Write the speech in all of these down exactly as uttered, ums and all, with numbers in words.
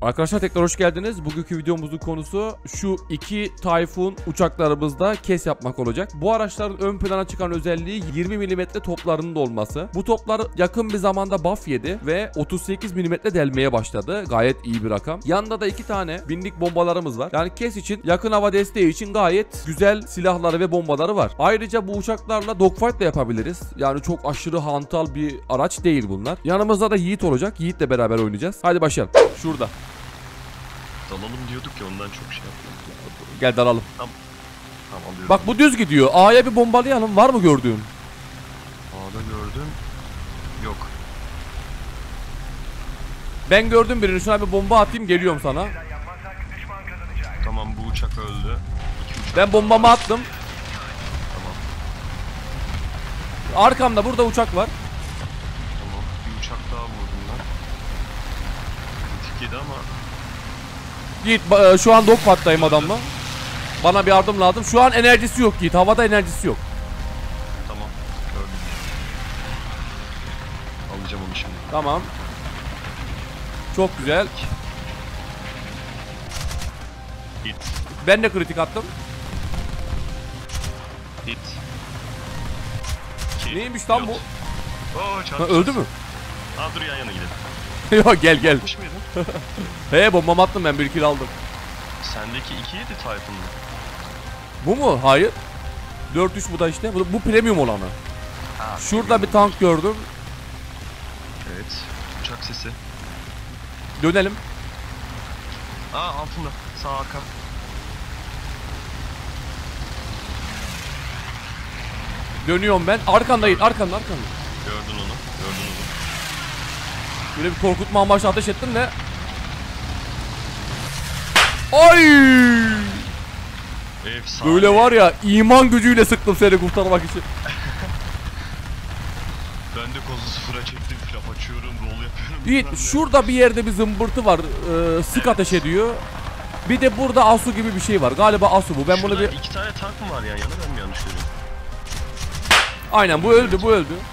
Arkadaşlar tekrar hoş geldiniz. Bugünkü videomuzun konusu şu iki Typhoon uçaklarımızda kes yapmak olacak. Bu araçların ön plana çıkan özelliği yirmi milimetre toplarının olması. Bu toplar yakın bir zamanda buff yedi ve otuz sekiz milimetre delmeye başladı. Gayet iyi bir rakam. Yanında da iki tane binlik bombalarımız var. Yani kes için, yakın hava desteği için gayet güzel silahları ve bombaları var. Ayrıca bu uçaklarla dogfight da yapabiliriz. Yani çok aşırı hantal bir araç değil bunlar. Yanımızda da Yiğit olacak. Yiğit'le beraber oynayacağız. Hadi başlayalım. Şurada. Dalalım diyorduk ya, ondan çok şey yaptım. Gel dalalım. Tamam. Tamam alıyorum. Bak bu düz gidiyor. A'ya bir bombalayalım. Var mı gördüğün? A'da gördüm. Yok. Ben gördüm birini. Şuna bir bomba atayım, geliyorum sana. Tamam, bu uçak öldü. İki uçak Ben bombamı var. attım. Tamam. Arkamda burada uçak var. Tamam. Bir uçak daha vurdum ben. Kritik yedi ama. Yiğit şu an dogfight'tayım adamla. Bana bir yardım lazım. Şu an enerjisi yok Yiğit. Havada enerjisi yok. Tamam. Gördüm. Alacağım onu şimdi. Tamam. Çok güzel. Hit. Ben de kritik attım. Hit. İki. Neymiş lan bu? Oo, Ha, çarptı. öldü mü? Aa, dur yan yana gidelim. Yok gel gel. Yapmış mıydın? He bombamı attım, ben bir kill aldım. Sendeki iki yedi Typhoon'lu. Bu mu? Hayır. dört üç bu da işte. Bu, bu premium olanı. Ha, Şurada bir tank gördüm. evet. Uçak sesi. Dönelim. Aa, altında. Sağ arka. Dönüyorum ben. Arkanda Yiğit. Arkanda arkanda. Gördün onu. Gördün onu. Böyle bir korkutma amaçlı ateş ettim de. Ay! Efsane. Böyle var ya, iman gücüyle sıktım seni kurtarmak için. Ben de kozu sıfıra çektim, flap açıyorum, roll yapıyorum. Yiğit şurada bir yerde bir zımbırtı var. Ee, sık ateş ediyor. Bir de burada Asu gibi bir şey var. Galiba Asu bu. Ben Şurada bunu bir... iki tane tank mı var yan yana, ben mi yanlış görüyorum? Aynen bu öldü, bu öldü.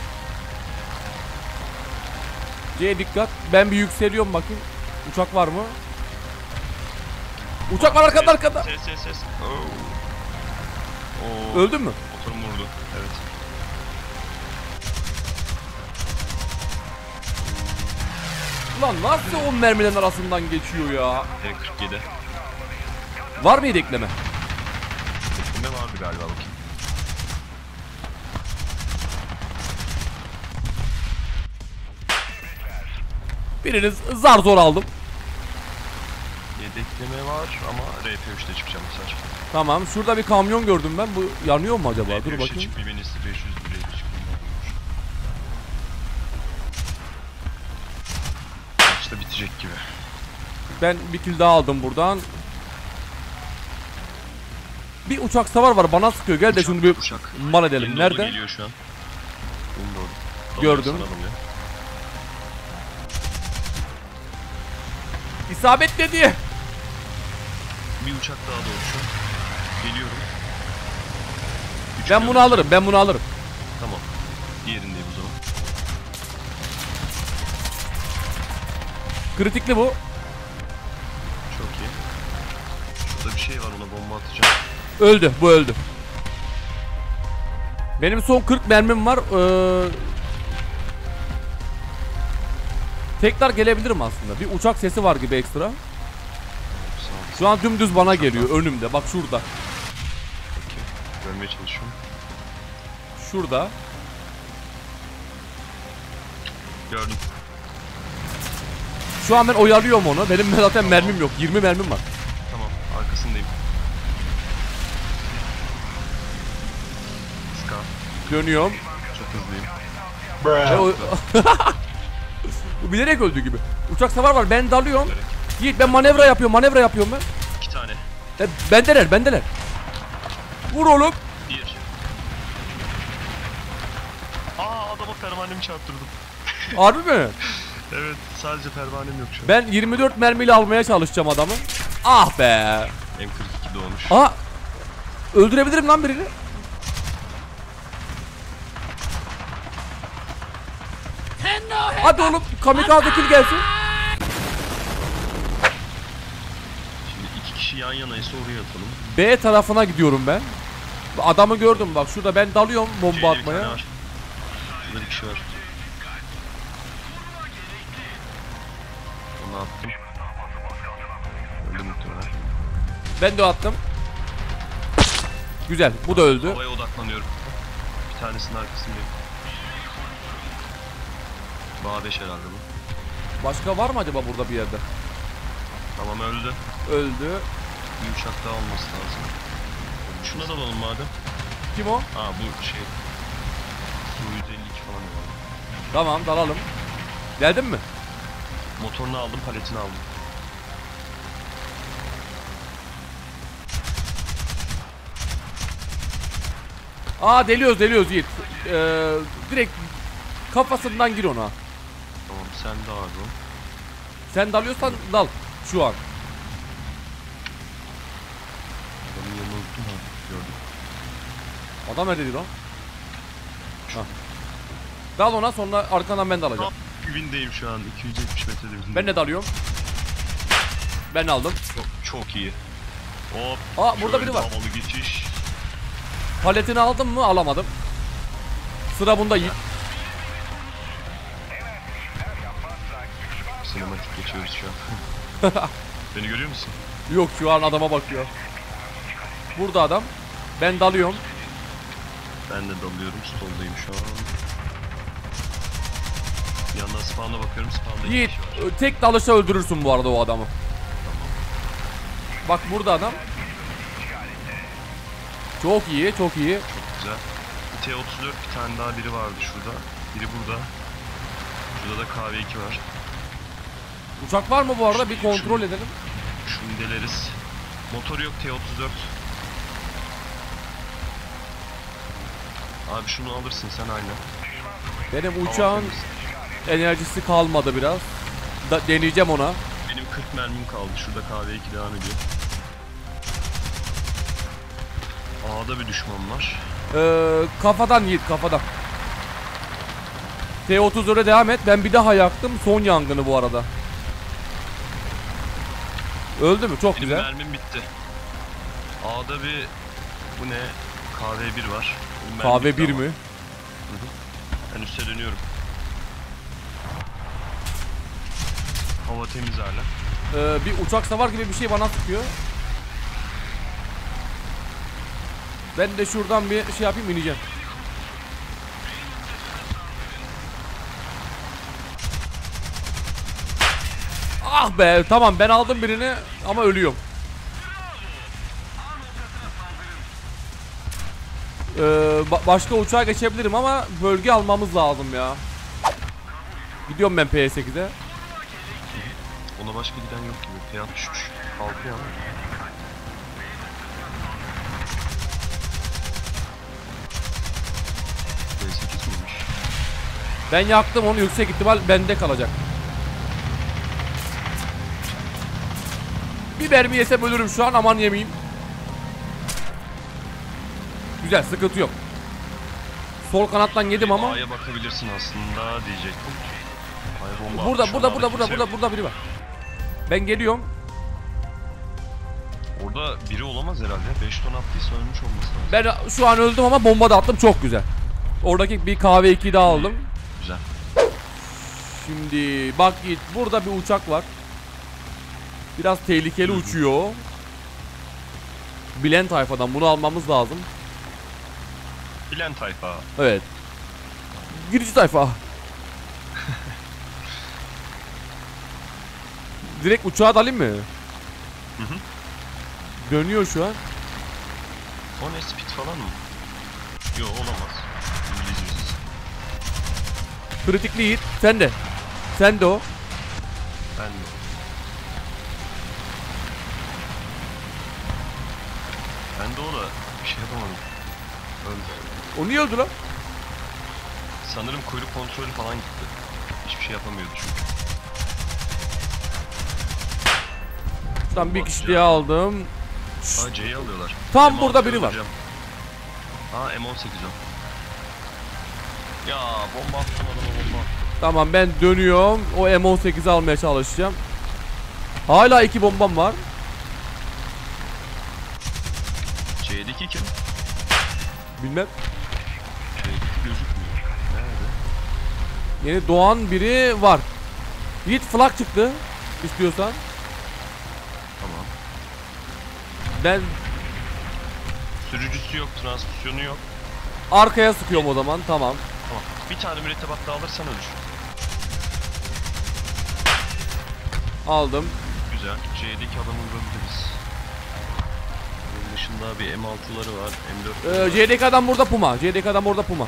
C dikkat. Ben bir yükseliyorum bakayım. Uçak var mı? Uçak var arkada arkada. Ses ses ses. Oo. Oo. Öldün mü? Motorum vurdu. Evet. Ulan nasıl o mermilerin arasından geçiyor ya? T kırk yedi. Var mıydı ekleme? Ne vardı galiba, bakayım. Biriniz zar zor aldım. Yedekleme var ama R P üçte çıkacağım bu sefer. Tamam, şurada bir kamyon gördüm ben. Bu yanıyor mu acaba? Dur R P üçe bakayım. çıkmayı ben iste beş yüz liraya çıkmayı. Maçta bitecek gibi. Ben bir kill daha aldım buradan. Bir uçak savar var, bana sıkıyor. Gel de Uçak, şunu bir uçak. mal edelim. Yeni Nerede? doğru geliyor şu an. Yeni doğru. Gördüm. Sana alıyor. İsabet dedi. Bir uçak daha doğru. Geliyorum. Üç Ben bunu kilometre. alırım. Ben bunu alırım. Tamam. Diğerindeyim o zaman. Kritikli bu. Çok iyi. Şurada bir şey var, ona bomba atacağım. Öldü. Bu öldü. Benim son kırk mermim var. Ee... Tekrar gelebilirim aslında. Bir uçak sesi var gibi ekstra. Şu an dümdüz bana geliyor önümde. Bak şurada. Peki. Görmeye çalışıyorum. Şurada. Gördüm. Şu an ben oyalıyorum onu. Benim zaten mermim yok. yirmi mermim var. Tamam. Arkasındayım. Ska. Dönüyorum. Çok hızlıyım. E, o... Bu bilerek öldü gibi. Uçak savar var. Ben dalıyorum. Yiğit ben manevra yapıyorum. Manevra yapıyorum ben. İki tane. E, bendeler. Bendeler. Vur oğlum. Bir. Aa, adama pervanemi çarptırdım. Harbi mi? Evet. Sadece pervanem yok şu an. Ben yirmi dört mermiyle almaya çalışacağım adamı. Ah be. M kırk iki doğmuş. Aa. Öldürebilirim lan birini. Hadi oğlum kamikaze kill gelsin. kişi yan yanaysa oraya atalım. B tarafına gidiyorum ben. Adamı gördüm bak şurada, ben dalıyorum bomba C'de bir atmaya. tane var. Şurada bir kişi var. Onu attım. Öldü muhtemelen. Ben de attım. Güzel, bu da öldü. Havaya odaklanıyorum. Bir tanesinin arkasındayım. Bağ beş herhalde bu. Başka var mı acaba burada bir yerde? Tamam öldü. Öldü. Bir uçak daha olması lazım. Şuna da alalım madem. Kim o? Aa bu şey. yüz elli iki falan var. Tamam, dalalım. Geldin mi? Motorunu aldım, paletini aldım. Aa, deliyoruz deliyoruz Yiğit. Ee, direkt kafasından gir ona. Tamam sen de abi o. Sen dalıyorsan dal şu an. Adamın yanına unuttum ha. Gördüm. Adam nerede değil o? Hah. Dal ona, sonra arkandan ben dalacağım. Dibindeyim şu an. iki yüz yetmiş metre dibindeyim. Ben de dalıyorum. Ben aldım. Çok, çok iyi. Hop. Aa, burada şöyle biri var. havalı geçiş. Paletini aldım mı? Alamadım. Sıra bunda Yiğit. Sinematik geçiyoruz şu an. Beni görüyor musun? Yok, şu an adama bakıyor. Burada adam. Ben dalıyorum. Ben de dalıyorum. Stoldayım şu an. Bir yandan spawn'a bakıyorum. Spawn'da iki Yiğit, kişi var. tek dalışa öldürürsün bu arada o adamı. Bak burada adam. Çok iyi, çok iyi. Çok güzel. T otuz dört bir tane daha biri vardı şurada. Biri burada. Şurada da K V iki var. Uçak var mı bu arada? Bir kontrol edelim. Şunu deleriz. Motor yok T otuz dört. Abi şunu alırsın sen aynen. Benim Hava uçağın temiz. enerjisi kalmadı biraz. Da deneyeceğim ona. Benim kırk mermim kaldı. Şurada K V iki devam ediyor. A'da bir düşman var. Ee, kafadan Yiğit, kafadan. T otuz dört'e devam et. Ben bir daha yaktım. Son yangını bu arada. Öldü mü? Çok Benim güzel. mermim bitti. A'da bir... Bu ne? K V bir var. Benim mermim Kahve bitti bir ama. mi? Ben üste dönüyorum. Hava temiz hala. Ee, bir uçak savar gibi bir şey bana sıkıyor. Ben de şuradan bir şey yapayım, ineceğim. Ah be, tamam ben aldım birini ama ölüyorum. Ee, ba başka uçağa geçebilirim ama bölge almamız lazım ya. Gidiyorum ben P sekize. Ona başka giden yok gibi. P altmış üç. Kalkıyor ama. P sekiz miymiş? Ben yaktım onu, yüksek ihtimal bende kalacak. Bir mermi yesem ölürüm şu an, aman yemeyeyim. Güzel, sıkıntı yok. Sol kanattan yedim ama. A'ya bakabilirsin aslında diyecektim. A'ya bomba Burada atmış, burada ona burada burada kimse burada yok. burada biri var. Ben geliyorum. Orada biri olamaz herhalde. beş ton attıysa ölmüş olması lazım. Ben şu an öldüm ama bomba da attım, çok güzel. Oradaki bir K V iki daha aldım. Güzel. Şimdi bak Yiğit, burada bir uçak var. Biraz tehlikeli Hı hı. uçuyor. Bilen tayfadan bunu almamız lazım. Bilen tayfa. Evet. Girici tayfa. Direkt uçağa dalayım mı? Hı hı. Dönüyor şu an. O ne, speed falan mı? Yo, olamaz. İngilizcesiz. Kritikli Yiğit. Sen de. Sen de o. Ben de. Ben de o da bir şey yapamadım. Öldü. O niye öldü lan? Sanırım kuyruk kontrolü falan gitti. Hiçbir şey yapamıyordu çünkü. Şuradan bir Bak kişi ya. daha aldım. Aa, C'yi alıyorlar. Tam M burada altı biri var. alacağım. Aa, M on sekiz o. Ya bomba attım adama, bomba attım. Tamam ben dönüyorum. O M on sekizi almaya çalışacağım. Hala iki bombam var. C'deki kim? Bilmem. C'deki gözükmüyor. Nerede? Yeni doğan biri var. Yiğit flak çıktı. İstiyorsan. Tamam. Ben Sürücüsü yok, transmisyonu yok. arkaya sıkıyorum o zaman. Tamam. Tamam. Bir tane mürettebat daha alırsan ölür. Aldım. Güzel. C'deki adamı vurabiliriz. Bunun dışında bir M altıları var. M dörtleri Ee, var. C'deki adam burada Puma. C'deki adam orada Puma.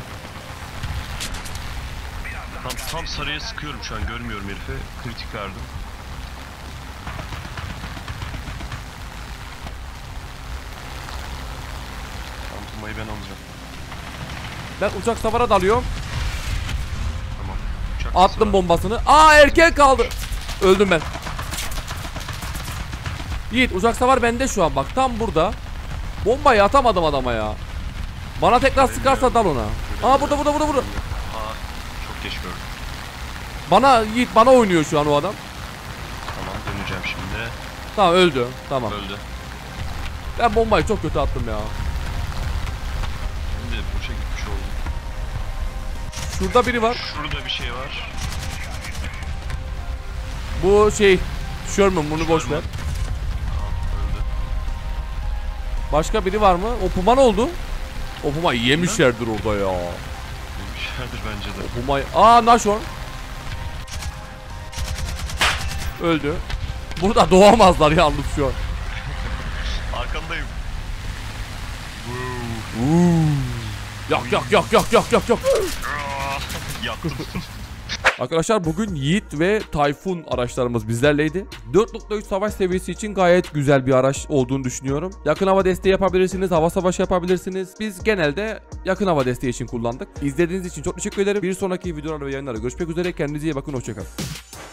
Tam, tam sarıya sıkıyorum şu an, görmüyorum herifi. Kritik verdim. Tam Puma'yı ben alacağım. Ben uçak savara dalıyorum. Tamam. Uçak Attım sırası var. bombasını. Aa erkek kaldı. Öldüm ben. Yiğit uçak savar bende şu an bak tam burada. Bombayı atamadım adama ya. Bana tekrar sıkarsa dal ona. Aa burada burada burada burada. Aa, çok geç gördüm. Bana Yiğit bana oynuyor şu an o adam. Tamam, döneceğim şimdi. Tamam öldü. Tamam. Öldü. Ben bombayı çok kötü attım ya. Şimdi boşa gitmiş oldum. Şurada biri var. Şurada bir şey var. Bu şey Sherman, bunu boş ver. Sherman. Tamam, öldü. Başka biri var mı? O Puma ne oldu? O Puma yemişlerdir orada ya. Yemişlerdir bence de. O Puma... Aa Nashorn. Öldü. Burada doğamazlar yalnız şu an. Arkandayım. Yak yak yak yak yak yak yak. Yaktım. Arkadaşlar bugün Yiğit ve Tayfun araçlarımız bizlerleydi. dört nokta üç savaş seviyesi için gayet güzel bir araç olduğunu düşünüyorum. Yakın hava desteği yapabilirsiniz, hava savaşı yapabilirsiniz. Biz genelde yakın hava desteği için kullandık. İzlediğiniz için çok teşekkür ederim. Bir sonraki videolarda ve yayınlarda görüşmek üzere. Kendinize iyi bakın, hoşçakalın.